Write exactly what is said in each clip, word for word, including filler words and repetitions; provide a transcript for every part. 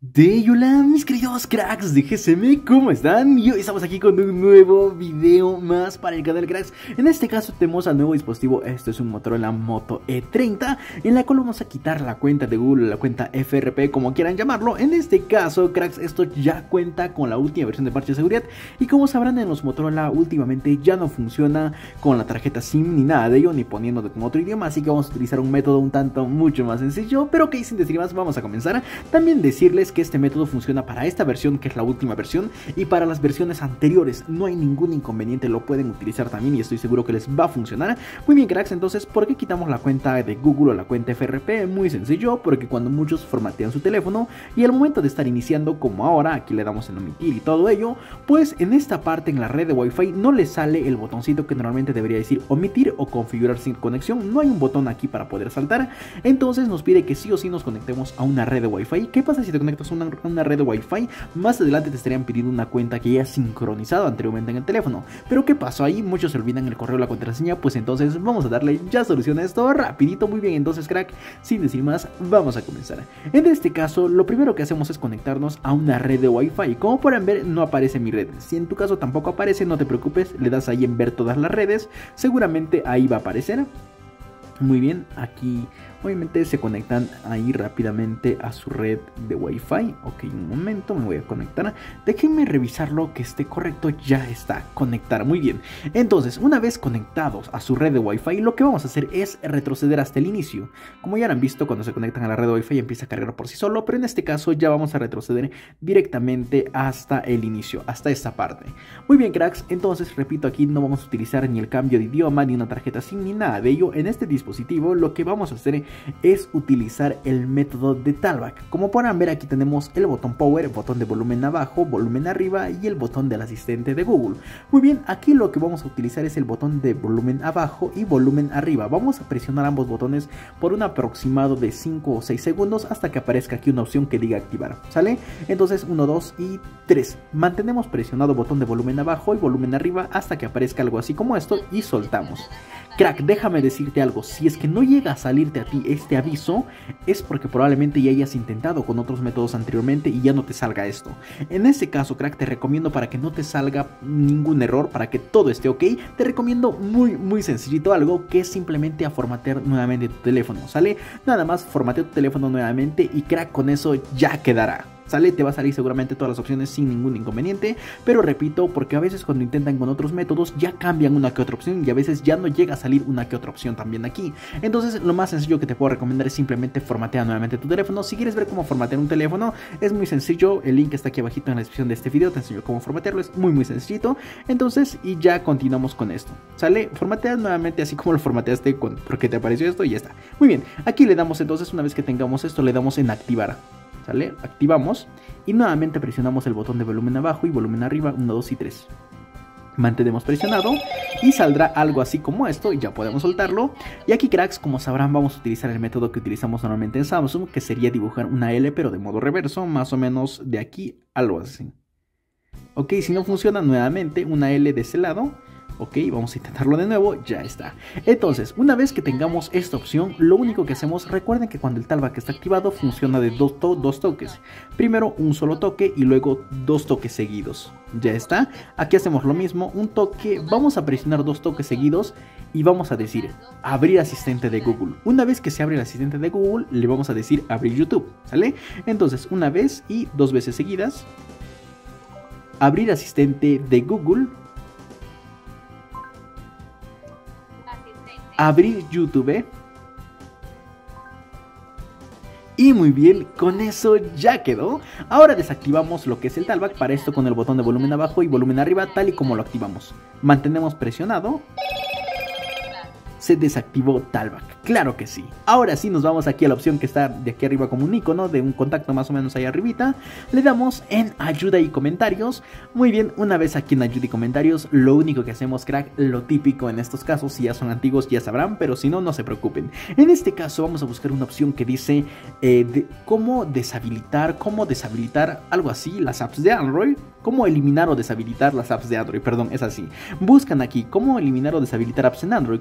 De hola mis queridos cracks de G S M, ¿cómo están? Y hoy estamos aquí con un nuevo video más para el canal cracks. En este caso tenemos al nuevo dispositivo, esto es un Motorola Moto E treinta, en la cual vamos a quitar la cuenta de Google, la cuenta F R P, como quieran llamarlo. En este caso cracks, esto ya cuenta con la última versión de parche de seguridad. Y como sabrán, en los Motorola últimamente ya no funciona con la tarjeta SIM ni nada de ello, ni poniendo como otro idioma. Así que vamos a utilizar un método un tanto mucho más sencillo. Pero que sin decir más, vamos a comenzar. También decirles que este método funciona para esta versión, que es la última versión, y para las versiones anteriores no hay ningún inconveniente, lo pueden utilizar también y estoy seguro que les va a funcionar. Muy bien cracks, entonces ¿por qué quitamos la cuenta de Google o la cuenta F R P? Muy sencillo, porque cuando muchos formatean su teléfono y al momento de estar iniciando, como ahora, aquí le damos en omitir y todo ello, pues en esta parte, en la red de Wi-Fi, no le sale el botoncito que normalmente debería decir omitir o configurar sin conexión. No hay un botón aquí para poder saltar, entonces nos pide que sí o sí nos conectemos a una red de Wi-Fi. ¿Qué pasa si te conectas a una una red de Wi-Fi? Más adelante te estarían pidiendo una cuenta que ya has sincronizado anteriormente en el teléfono. Pero ¿qué pasó ahí? Muchos se olvidan el correo o la contraseña. Pues entonces vamos a darle ya solución a esto rapidito. Muy bien, entonces crack, sin decir más, vamos a comenzar. En este caso, lo primero que hacemos es conectarnos a una red de Wi-Fi. Como podrán ver, no aparece mi red. Si en tu caso tampoco aparece, no te preocupes, le das ahí en ver todas las redes, seguramente ahí va a aparecer. Muy bien, aquí obviamente se conectan ahí rápidamente a su red de Wi-Fi. Ok, un momento, me voy a conectar. Déjenme revisarlo que esté correcto. Ya está, conectar, muy bien. Entonces, una vez conectados a su red de Wi-Fi, lo que vamos a hacer es retroceder hasta el inicio. Como ya han visto, cuando se conectan a la red de Wi-Fi empieza a cargar por sí solo, pero en este caso ya vamos a retroceder directamente hasta el inicio, hasta esta parte. Muy bien cracks, entonces repito, aquí no vamos a utilizar ni el cambio de idioma, ni una tarjeta SIM, ni nada de ello. En este dispositivo lo que vamos a hacer es utilizar el método de Talkback. Como podrán ver, aquí tenemos el botón Power, botón de volumen abajo, volumen arriba y el botón del asistente de Google. Muy bien, aquí lo que vamos a utilizar es el botón de volumen abajo y volumen arriba. Vamos a presionar ambos botones por un aproximado de cinco o seis segundos hasta que aparezca aquí una opción que diga activar, ¿sale? Entonces uno, dos y tres. Mantenemos presionado botón de volumen abajo y volumen arriba hasta que aparezca algo así como esto y soltamos. Crack, déjame decirte algo, si es que no llega a salirte a ti este aviso, es porque probablemente ya hayas intentado con otros métodos anteriormente y ya no te salga esto. En este caso, crack, te recomiendo, para que no te salga ningún error, para que todo esté ok, te recomiendo muy muy sencillito algo, que es simplemente a formatear nuevamente tu teléfono, ¿sale? Nada más formatea tu teléfono nuevamente y crack, con eso ya quedará. ¿Sale? Te va a salir seguramente todas las opciones sin ningún inconveniente, pero repito, porque a veces cuando intentan con otros métodos ya cambian una que otra opción y a veces ya no llega a salir una que otra opción también aquí. Entonces lo más sencillo que te puedo recomendar es simplemente formatear nuevamente tu teléfono. Si quieres ver cómo formatear un teléfono, es muy sencillo, el link está aquí abajito en la descripción de este video, te enseño cómo formatearlo, es muy muy sencillito. Entonces, y ya continuamos con esto, ¿sale? Formateas nuevamente así como lo formateaste con, porque te apareció esto y ya está. Muy bien, aquí le damos entonces, una vez que tengamos esto, le damos en activar, ¿sale? Activamos y nuevamente presionamos el botón de volumen abajo y volumen arriba, uno, dos y tres. Mantenemos presionado y saldrá algo así como esto y ya podemos soltarlo. Y aquí cracks, como sabrán, vamos a utilizar el método que utilizamos normalmente en Samsung, que sería dibujar una L pero de modo reverso, más o menos de aquí, algo así. Ok, si no funciona, nuevamente una L de ese lado. Ok, vamos a intentarlo de nuevo, ya está. Entonces, una vez que tengamos esta opción, lo único que hacemos, recuerden que cuando el Talkback está activado funciona de dos, to dos toques. Primero un solo toque y luego dos toques seguidos. Ya está. Aquí hacemos lo mismo, un toque, vamos a presionar dos toques seguidos y vamos a decir abrir asistente de Google. Una vez que se abre el asistente de Google, le vamos a decir abrir YouTube, ¿sale? Entonces, una vez y dos veces seguidas. Abrir asistente de Google. Abrir YouTube. Y muy bien, con eso ya quedó. Ahora desactivamos lo que es el Talkback, para esto con el botón de volumen abajo y volumen arriba, tal y como lo activamos. Mantenemos presionado. Se desactivó Talkback, claro que sí. Ahora sí nos vamos aquí a la opción que está de aquí arriba como un icono de un contacto más o menos ahí arribita. Le damos en ayuda y comentarios. Muy bien, una vez aquí en ayuda y comentarios, lo único que hacemos, crack, lo típico en estos casos, si ya son antiguos ya sabrán, pero si no, no se preocupen. En este caso vamos a buscar una opción que dice eh, de cómo deshabilitar, cómo deshabilitar, algo así, las apps de Android. Cómo eliminar o deshabilitar las apps de Android, perdón, es así. Buscan aquí cómo eliminar o deshabilitar apps en Android. Como en mi caso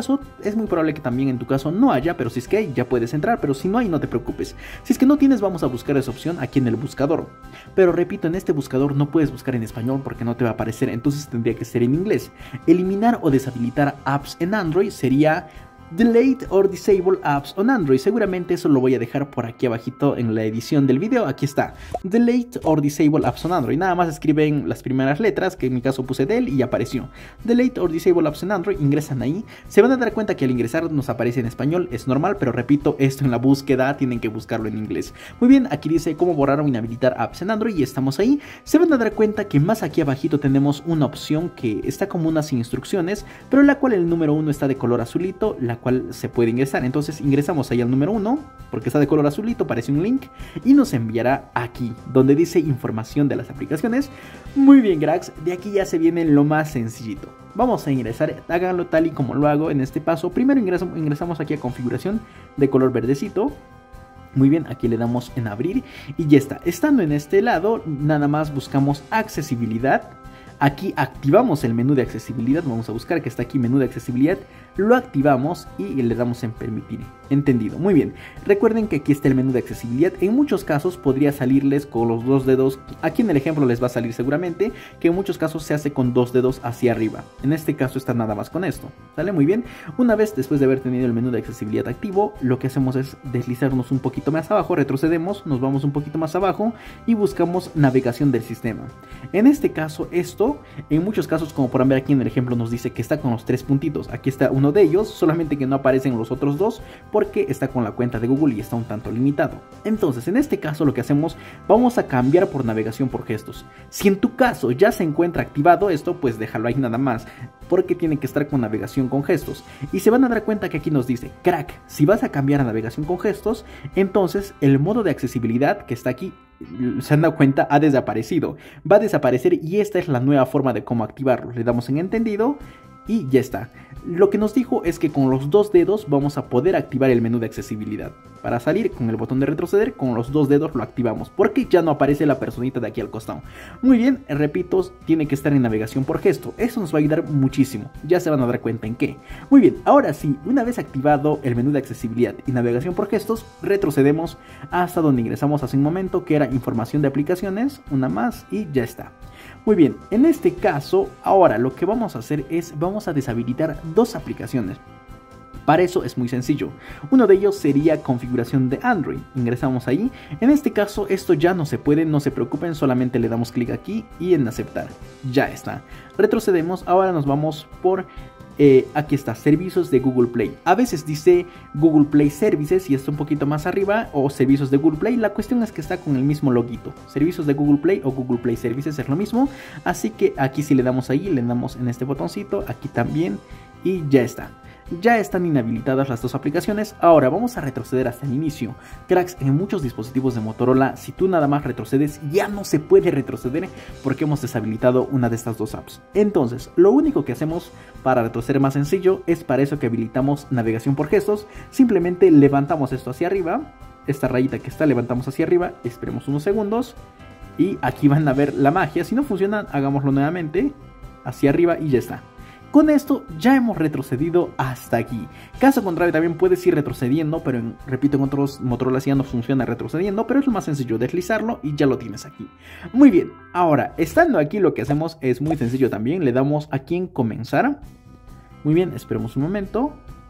caso es muy probable que también en tu caso no haya, pero si es que hay ya puedes entrar, pero si no hay no te preocupes. Si es que no tienes vamos a buscar esa opción aquí en el buscador. Pero repito, en este buscador no puedes buscar en español porque no te va a aparecer, entonces tendría que ser en inglés. Eliminar o deshabilitar apps en Android sería Delete or Disable Apps on Android. Seguramente eso lo voy a dejar por aquí abajito en la edición del video. Aquí está, Delete or Disable Apps on Android. Nada más escriben las primeras letras, que en mi caso puse del y apareció Delete or Disable Apps on Android. Ingresan ahí, se van a dar cuenta que al ingresar nos aparece en español, es normal, pero repito, esto en la búsqueda tienen que buscarlo en inglés. Muy bien, aquí dice cómo borrar o inhabilitar apps en Android y estamos ahí. Se van a dar cuenta que más aquí abajito tenemos una opción que está como unas instrucciones, pero la cual el número uno está de color azulito, la cual se puede ingresar. Entonces ingresamos ahí al número uno porque está de color azulito, parece un link y nos enviará aquí donde dice información de las aplicaciones. Muy bien, cracks, de aquí ya se viene lo más sencillito. Vamos a ingresar, háganlo tal y como lo hago en este paso. Primero ingresamos, ingresamos aquí a configuración de color verdecito. Muy bien, aquí le damos en abrir y ya está. Estando en este lado, nada más buscamos accesibilidad. Aquí activamos el menú de accesibilidad, vamos a buscar que está aquí menú de accesibilidad, lo activamos y le damos en permitir. Entendido, muy bien. Recuerden que aquí está el menú de accesibilidad, en muchos casos podría salirles con los dos dedos, aquí en el ejemplo les va a salir seguramente, que en muchos casos se hace con dos dedos hacia arriba. En este caso está nada más con esto, ¿sale? Muy bien. Una vez después de haber tenido el menú de accesibilidad activo, lo que hacemos es deslizarnos un poquito más abajo, retrocedemos, nos vamos un poquito más abajo y buscamos navegación del sistema. En este caso esto en muchos casos, como podrán ver aquí en el ejemplo, nos dice que está con los tres puntitos. Aquí está uno de ellos, solamente que no aparecen los otros dos porque está con la cuenta de Google y está un tanto limitado. Entonces, en este caso lo que hacemos, vamos a cambiar por navegación por gestos. Si en tu caso ya se encuentra activado esto, pues déjalo ahí nada más, porque tiene que estar con navegación con gestos. Y se van a dar cuenta que aquí nos dice, crack, si vas a cambiar a navegación con gestos, entonces el modo de accesibilidad que está aquí, se han dado cuenta, ha desaparecido. Va a desaparecer y esta es la nueva forma de cómo activarlo. Le damos en entendido y ya está. Lo que nos dijo es que con los dos dedos vamos a poder activar el menú de accesibilidad. Para salir con el botón de retroceder, con los dos dedos lo activamos, porque ya no aparece la personita de aquí al costado. Muy bien, repito, tiene que estar en navegación por gesto. Eso nos va a ayudar muchísimo, ya se van a dar cuenta en qué. Muy bien, ahora sí, una vez activado el menú de accesibilidad y navegación por gestos, retrocedemos hasta donde ingresamos hace un momento, que era información de aplicaciones, una más y ya está. Muy bien, en este caso, ahora lo que vamos a hacer es, vamos a deshabilitar dos aplicaciones. Para eso es muy sencillo. Uno de ellos sería configuración de Android. Ingresamos ahí. En este caso esto ya no se puede, no se preocupen, solamente le damos clic aquí y en aceptar. Ya está. Retrocedemos, ahora nos vamos por... Eh, aquí está, servicios de Google Play. A veces dice Google Play Services y está un poquito más arriba, o servicios de Google Play. La cuestión es que está con el mismo loguito. Servicios de Google Play o Google Play Services es lo mismo. Así que aquí si le damos ahí, le damos en este botoncito, aquí también y ya está. Ya están inhabilitadas las dos aplicaciones. Ahora vamos a retroceder hasta el inicio. Cracks, en muchos dispositivos de Motorola, si tú nada más retrocedes, ya no se puede retroceder porque hemos deshabilitado una de estas dos apps. Entonces, lo único que hacemos para retroceder más sencillo es para eso que habilitamos navegación por gestos. Simplemente levantamos esto hacia arriba, esta rayita que está, levantamos hacia arriba, esperemos unos segundos y aquí van a ver la magia. Si no funciona, hagámoslo nuevamente, hacia arriba y ya está. Con esto ya hemos retrocedido hasta aquí. Caso contrario también puedes ir retrocediendo, pero en, repito, en otros Motorola ya no funciona retrocediendo, pero es lo más sencillo, deslizarlo y ya lo tienes aquí. Muy bien, ahora estando aquí lo que hacemos es muy sencillo también, le damos aquí en comenzar. Muy bien, esperemos un momento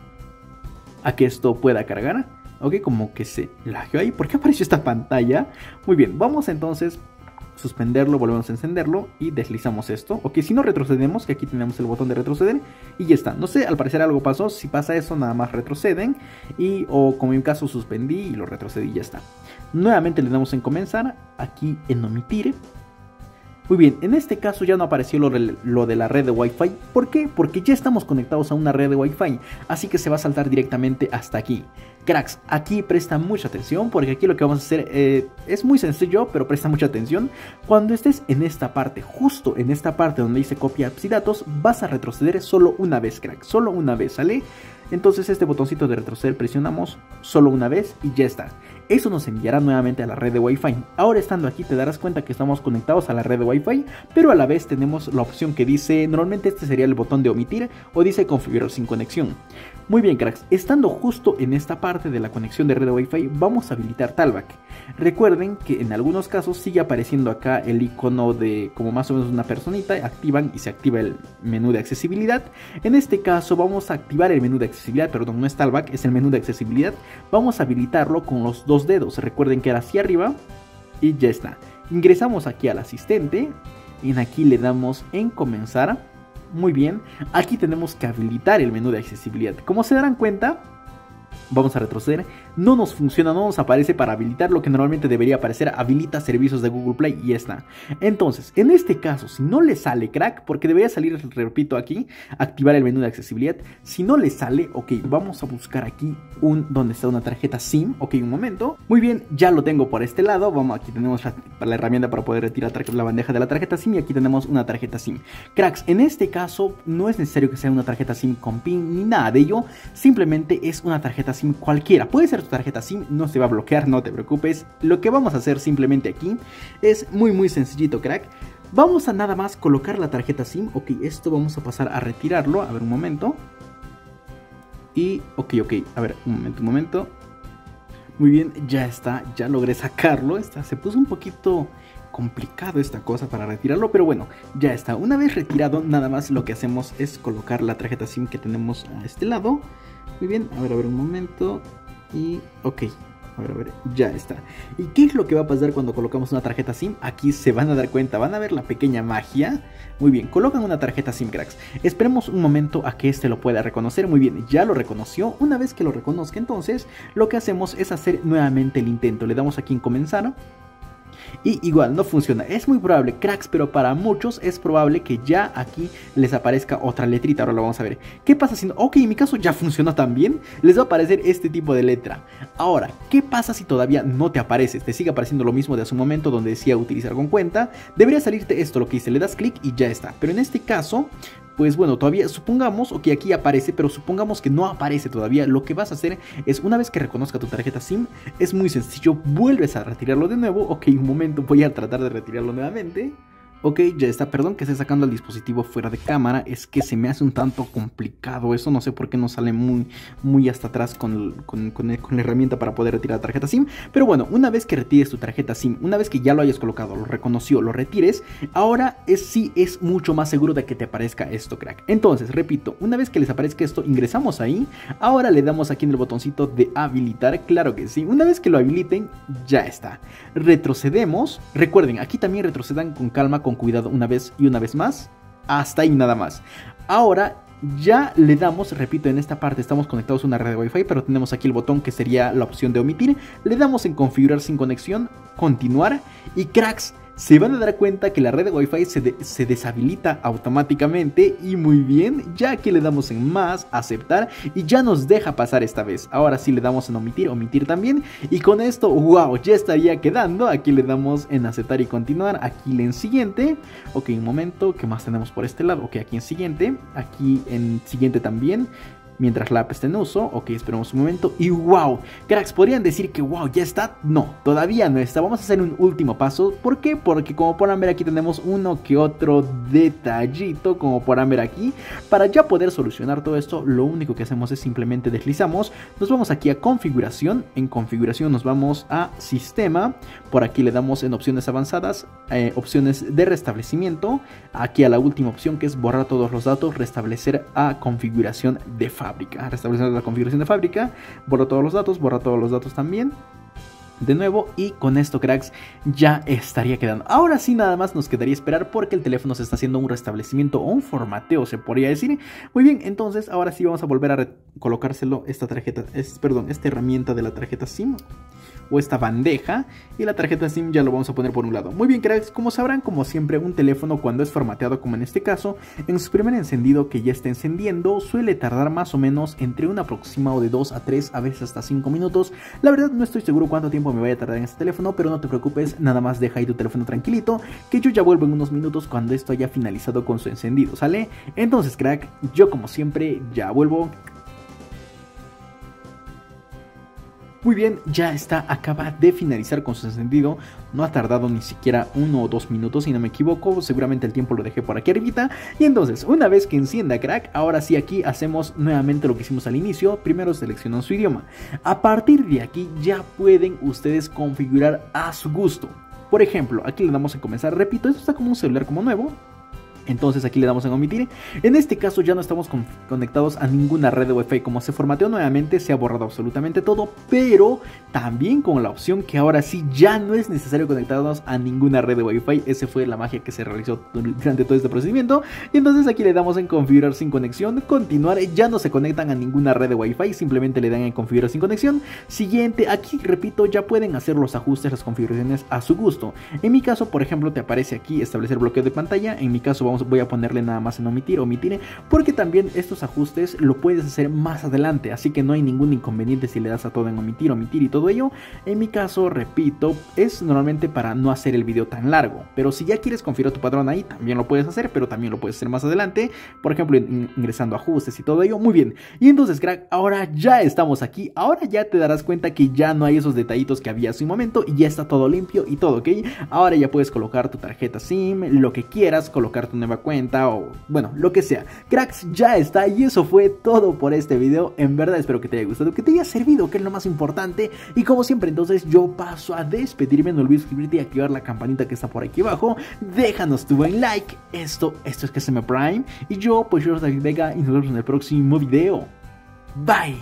a que esto pueda cargar. Ok, como que se lagueó ahí, ¿por qué apareció esta pantalla? Muy bien, vamos entonces... suspenderlo, volvemos a encenderlo y deslizamos esto. Ok, si no retrocedemos, que aquí tenemos el botón de retroceder y ya está. No sé, al parecer algo pasó. Si pasa eso, nada más retroceden y, o como en mi caso, suspendí y lo retrocedí y ya está. Nuevamente le damos en comenzar, aquí en omitir. Muy bien, en este caso ya no apareció lo de, lo de la red de Wi-Fi. ¿Por qué? Porque ya estamos conectados a una red de Wi-Fi, así que se va a saltar directamente hasta aquí. Cracks, aquí presta mucha atención porque aquí lo que vamos a hacer eh, es muy sencillo, pero presta mucha atención. Cuando estés en esta parte, justo en esta parte donde dice copia apps y datos, vas a retroceder solo una vez, crack, solo una vez, ¿sale? Entonces este botoncito de retroceder presionamos solo una vez y ya está. eso nos enviará nuevamente a la red de Wi-Fi. Ahora estando aquí te darás cuenta que estamos conectados a la red de Wi-Fi, pero a la vez tenemos la opción que dice, normalmente este sería el botón de omitir o dice configurar sin conexión. Muy bien cracks, estando justo en esta parte de la conexión de red de Wi-Fi vamos a habilitar Talkback. Recuerden que en algunos casos sigue apareciendo acá el icono de como más o menos una personita, activan y se activa el menú de accesibilidad. En este caso vamos a activar el menú de accesibilidad, perdón, no es Talkback, es el menú de accesibilidad. Vamos a habilitarlo con los dos dedos, recuerden que era hacia arriba y ya está. Ingresamos aquí al asistente y aquí le damos en comenzar. Muy bien, aquí tenemos que habilitar el menú de accesibilidad. Como se darán cuenta, vamos a retroceder, no nos funciona, no nos aparece para habilitar lo que normalmente debería aparecer, habilita servicios de Google Play y ya está. Entonces, en este caso, si no le sale crack, porque debería salir, repito aquí, activar el menú de accesibilidad, si no le sale, ok, vamos a buscar aquí un, donde está una tarjeta SIM, ok, un momento, muy bien, ya lo tengo por este lado, vamos, aquí tenemos la, la herramienta para poder retirar la bandeja de la tarjeta SIM y aquí tenemos una tarjeta SIM. Cracks, en este caso no es necesario que sea una tarjeta SIM con pin ni nada de ello, simplemente es una tarjeta SIM cualquiera, puede ser tu tarjeta SIM, no se va a bloquear, no te preocupes. Lo que vamos a hacer simplemente aquí es muy muy sencillito crack. Vamos a nada más colocar la tarjeta SIM, ok, esto vamos a pasar a retirarlo, a ver un momento. Y ok, ok, a ver, un momento, un momento. Muy bien, ya está, ya logré sacarlo, está, se puso un poquito complicado esta cosa para retirarlo, pero bueno, ya está. Una vez retirado, nada más lo que hacemos es colocar la tarjeta SIM que tenemos a este lado. Muy bien, a ver, a ver un momento. Y ok, a ver, a ver, ya está. ¿Y qué es lo que va a pasar cuando colocamos una tarjeta SIM? Aquí se van a dar cuenta, van a ver la pequeña magia. Muy bien, colocan una tarjeta SIM cracks. Esperemos un momento a que este lo pueda reconocer. Muy bien, ya lo reconoció. Una vez que lo reconozca, entonces lo que hacemos es hacer nuevamente el intento. Le damos aquí en comenzar. Y igual no funciona, es muy probable cracks, pero para muchos es probable que ya aquí les aparezca otra letrita. Ahora lo vamos a ver. ¿Qué pasa si no? Ok, en mi caso ya funciona también. Les va a aparecer este tipo de letra. Ahora, ¿qué pasa si todavía no te aparece? Te sigue apareciendo lo mismo de hace un momento donde decía utilizar con cuenta. Debería salirte esto, lo que dice, le das clic y ya está. Pero en este caso, pues bueno, todavía supongamos, ok, aquí aparece, pero supongamos que no aparece todavía. Lo que vas a hacer es, una vez que reconozca tu tarjeta SIM, es muy sencillo, vuelves a retirarlo de nuevo. Ok, un momento, voy a tratar de retirarlo nuevamente. Ok, ya está, perdón que esté sacando el dispositivo fuera de cámara, es que se me hace un tanto complicado eso, no sé por qué no sale muy, muy hasta atrás con, con, con, con la herramienta para poder retirar la tarjeta SIM. Pero bueno, una vez que retires tu tarjeta SIM, una vez que ya lo hayas colocado, lo reconoció, lo retires, ahora es, sí es mucho más seguro de que te aparezca esto, crack. Entonces, repito, una vez que les aparezca esto, ingresamos ahí, ahora le damos aquí en el botoncito de habilitar, claro que sí, una vez que lo habiliten, ya está. Retrocedemos, recuerden, aquí también retrocedan con calma, con cuidado una vez y una vez más, hasta ahí nada más. Ahora ya le damos, repito, en esta parte estamos conectados a una red de Wi-Fi, pero tenemos aquí el botón que sería la opción de omitir. Le damos en configurar sin conexión, continuar y cracks, se van a dar cuenta que la red de Wi-Fi se, de, se deshabilita automáticamente y muy bien, ya que le damos en más, aceptar y ya nos deja pasar esta vez. Ahora sí le damos en omitir, omitir también y con esto, wow, ya estaría quedando. Aquí le damos en aceptar y continuar, aquí en siguiente, ok, un momento, ¿qué más tenemos por este lado? Ok, aquí en siguiente, aquí en siguiente también. Mientras la app esté en uso, ok, esperemos un momento y wow, cracks, podrían decir que wow, ya está, no, todavía no está, vamos a hacer un último paso. ¿Por qué? Porque como podrán ver aquí tenemos uno que otro detallito, como podrán ver aquí. Para ya poder solucionar todo esto, lo único que hacemos es simplemente deslizamos, nos vamos aquí a configuración, en configuración nos vamos a sistema, por aquí le damos en opciones avanzadas, eh, opciones de restablecimiento, aquí a la última opción que es borrar todos los datos, restablecer a configuración de fábrica. Restablecer la configuración de fábrica, borra todos los datos, borra todos los datos también de nuevo y con esto cracks ya estaría quedando. Ahora sí nada más nos quedaría esperar porque el teléfono se está haciendo un restablecimiento o un formateo se podría decir. Muy bien, entonces ahora sí vamos a volver a colocárselo esta tarjeta, es, perdón, esta herramienta de la tarjeta SIM o esta bandeja y la tarjeta SIM ya lo vamos a poner por un lado. Muy bien cracks, como sabrán, como siempre un teléfono cuando es formateado como en este caso, en su primer encendido que ya está encendiendo suele tardar más o menos entre un aproximado de dos a tres, a veces hasta cinco minutos. La verdad no estoy seguro cuánto tiempo me vaya a tardar en este teléfono, pero no te preocupes, nada más deja ahí tu teléfono tranquilito que yo ya vuelvo en unos minutos cuando esto haya finalizado con su encendido, ¿sale? Entonces crack, yo como siempre ya vuelvo. Muy bien, ya está, acaba de finalizar con su encendido. No ha tardado ni siquiera uno o dos minutos, si no me equivoco. Seguramente el tiempo lo dejé por aquí arribita. Y entonces, una vez que encienda, crack, ahora sí aquí hacemos nuevamente lo que hicimos al inicio. Primero seleccionan su idioma. A partir de aquí ya pueden ustedes configurar a su gusto. Por ejemplo, aquí le damos en comenzar. Repito, esto está como un celular como nuevo. Entonces aquí le damos en omitir. En este caso ya no estamos con conectados a ninguna red de Wi-Fi. Como se formateó nuevamente, se ha borrado absolutamente todo. Pero también con la opción que ahora sí ya no es necesario conectarnos a ninguna red de Wi-Fi. Esa fue la magia que se realizó durante todo este procedimiento. Y entonces aquí le damos en configurar sin conexión, continuar. Ya no se conectan a ninguna red de Wi-Fi, simplemente le dan en configurar sin conexión. Siguiente, aquí repito, ya pueden hacer los ajustes, las configuraciones a su gusto. En mi caso, por ejemplo, te aparece aquí establecer bloqueo de pantalla. En mi caso vamos voy a ponerle nada más en omitir, omitir, porque también estos ajustes lo puedes hacer más adelante, así que no hay ningún inconveniente si le das a todo en omitir, omitir y todo ello. En mi caso, repito, es normalmente para no hacer el video tan largo, pero si ya quieres configurar tu patrón ahí, también lo puedes hacer, pero también lo puedes hacer más adelante, por ejemplo, ingresando ajustes y todo ello. Muy bien, y entonces, crack, ahora ya estamos aquí, ahora ya te darás cuenta que ya no hay esos detallitos que había hace un momento y ya está todo limpio y todo, ¿ok? Ahora ya puedes colocar tu tarjeta SIM, lo que quieras, colocar tu nueva cuenta o bueno, lo que sea. Cracks, ya está, y eso fue todo por este video. En verdad espero que te haya gustado, que te haya servido, que es lo más importante. Y como siempre, entonces yo paso a despedirme. No olvides suscribirte y activar la campanita que está por aquí abajo. Déjanos tu buen like. Esto, esto es Que Se Me Prime. Y yo, pues yo soy David Vega y nos vemos en el próximo video. Bye.